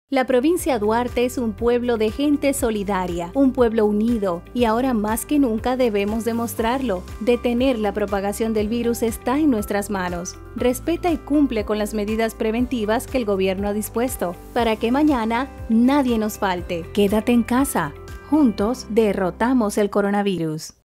La provincia Duarte es un pueblo de gente solidaria, un pueblo unido, y ahora más que nunca debemos demostrarlo. Detener la propagación del virus está en nuestras manos. Respeta y cumple con las medidas preventivas que el gobierno ha dispuesto, para que mañana nadie nos falte. Quédate en casa. Juntos derrotamos el coronavirus.